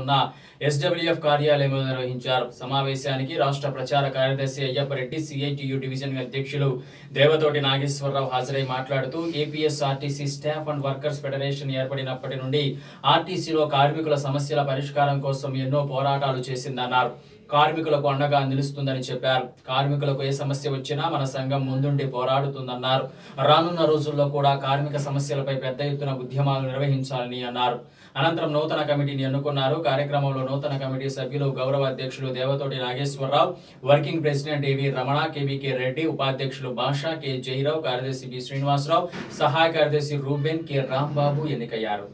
SWF కార్యాలయంలో నిర్వహించారు. సమావేశానికి రాష్ట్ర ప్రచార కార్యదర్శి అయ్యప్పరెడ్డి, CITU డివిజన్ అధ్యక్షులు దేవతోటి నాగేశ్వరరావు హాజరై మాట్లాడుతూ APSRTC staff and workers federation ఏర్పడినప్పటి నుండి ఆర్టీసీలో కార్మికుల సమస్యల పరిష్కారం కోసం ఎన్నో పోరాటాలు చేసిందన్నారు. కార్మికులకు అండగా నిలుస్తుందని చెప్పారు. కార్మికులకు ఏ సమస్య వచ్చినా మన సంఘం ముందుండి పోరాడుతుందన్నారు. రానున్న రోజుల్లో కూడా కార్మిక సమస్యలపై పెద్ద ఎత్తున ఉద్యమాలు నిర్వహించాలని అన్నారు. అనంతరం నూతన కమిటీని ఎన్నుకున్నారు. కార్యక్రమంలో నూతన కమిటీ సభ్యులు గౌరవ అధ్యక్షులు Devathoti Nageswararao, working president AV Ramana, KVK Reddy, ఉపాధ్యక్షులు భాషా, K జయరావు, కార్యదర్శి B శ్రీనివాసరావు, సహాయ కార్యదర్శి రూబెన్, K రాంబాబు ఎన్నికయ్యారు.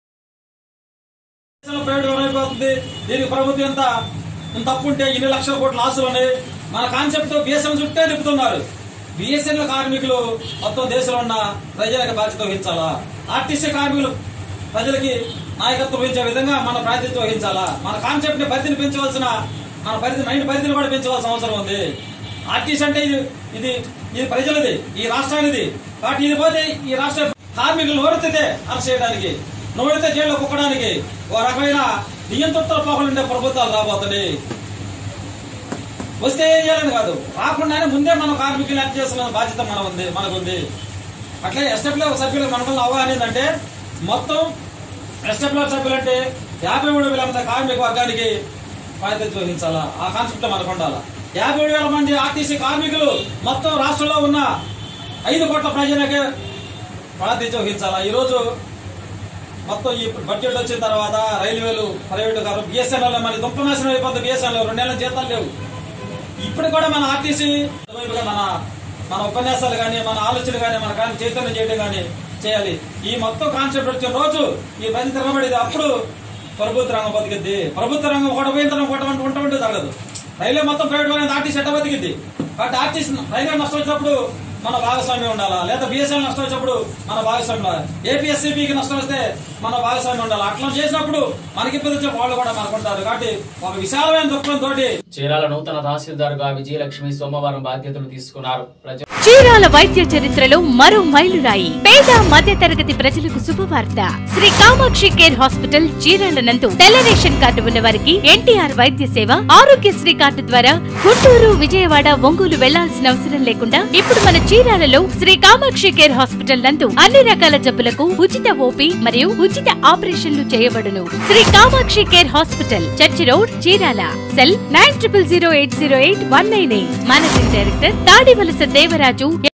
తప్పుంటే ఇన్ని లక్షల కోట్ల ఆస్తులు ఉన్నాయి. మన కాన్సెప్ట్ BSN చుట్టే తిప్పుతున్నారు. BSN కార్మికులు మొత్తం దేశంలో ఉన్న ప్రజలకు బాధ్యత వహించాలా? ఆర్టీసీ కార్మికులు ప్రజలకి నాయకత్వం వహించే విధంగా మన ప్రాతినిధ్యం వహించాలా? మన కాన్సెప్ట్ ని పరిధిని పెంచవలసిన, మన మైండ్ పరిధిని కూడా పెంచవలసిన అవసరం ఉంది. ఆర్టీసీ అంటే ఇది ప్రజలది, ఈ రాష్ట్రానిది. కాబట్టి ఇది పోతే ఈ రాష్ట్ర కార్మికులు నోరెత్తితే అరెస్ట్ చేయడానికి, నోరెత్తే జైల్లో కుక్కడానికి ఓ రకమైన నియంత్రితుల పోకలుండే ప్రభుత్వాలు రాబోతున్నాయి. వస్తే ఏం చేయాలని కాదు, రాకుండానే ముందే మనం కార్మికులు యాక్ట్ చేస్తున్న బాధ్యత మనకుంది. అట్లే SWF సభ్యులకు మనకున్న అవగాహన ఏంటంటే, మొత్తం SWF సభ్యులు అంటే 53,000 మంది కార్మిక వర్గానికి ప్రాతినిధ్యం వహించాలా? ఆ కాన్సెప్ట్ మనకు ఉండాలా? 57,000 మంది ఆర్టీసీ కార్మికులు మొత్తం రాష్ట్రంలో ఉన్న 5 కోట్ల ప్రజలకే ప్రాతినిధ్యం వహించాలా? ఈరోజు మొత్తం ఈ బడ్జెట్ వచ్చిన తర్వాత రైల్వేలు, ప్రైవేటు కారు, BSNL మన దుంపనాశనం అయిపోతుంది. BSNL 2 నెలల జీతాలు లేవు. ఇప్పుడు కూడా మన ఆర్టీసీ మన ఉపన్యాసాలు కానీ, మన ఆలోచనలు కానీ, మన చైతన్యం చేయడం కానీ చేయాలి. ఈ మొత్తం కాన్సెప్ట్ వచ్చిన రోజు ఈ ప్రజలు తిరగబడేది. అప్పుడు ప్రభుత్వ రంగం బతికిద్ది. ప్రభుత్వ రంగం ఒకటి పోయిన తర్వాత ఉంటే తగలదు. రైల్వే మొత్తం ప్రైవేట్ అనేది ఆర్టీసీ ఎట్ట బతికిద్ది. కాబట్టి ఆర్టీసీ రైల్వే నష్టం వచ్చినప్పుడు మన భాగస్వామ్యం ఉండాలా? లేదా BSN నష్టం వచ్చినప్పుడు మన భాగస్వామ్యం ఉండాలి. APSCBకి నష్టం వస్తే మన భాగస్వామ్యం ఉండాలి. అట్లా చేసినప్పుడు మనకి ఇబ్బంది వాళ్ళు కూడా మనకుంటారు. కాబట్టి ఒక విశాలమైన దృక్పథంతో చీరాల నూతన తహసీల్దారుగా విజయలక్ష్మి సోమవారం బాధ్యతలు తీసుకున్నారు. చీరాల వైద్య చరిత్రలో మరో మైలురాయి. పేద మధ్య తరగతి ప్రజలకు శుభవార్త. శ్రీ కామాక్షి కేర్ హాస్పిటల్ చీరాల నందు తెల్ల రేషన్ కార్డు ఉన్న వారికి NTR వైద్య సేవ, ఆరోగ్యశ్రీ కార్డు ద్వారా గుంటూరు, విజయవాడ, ఒంగోలు వెళ్లాల్సిన అవసరం లేకుండా ఇప్పుడు మన చీరాలలో శ్రీ కామాక్షి కేర్ హాస్పిటల్ నందు అన్ని రకాల జబ్బులకు ఉచిత OP మరియు ఉచిత ఆపరేషన్లు చేయబడును. Shri Kamakshi care hospital, church road, Chirala. Cell 9008088198. Managing director Tadivalasa Devaraju.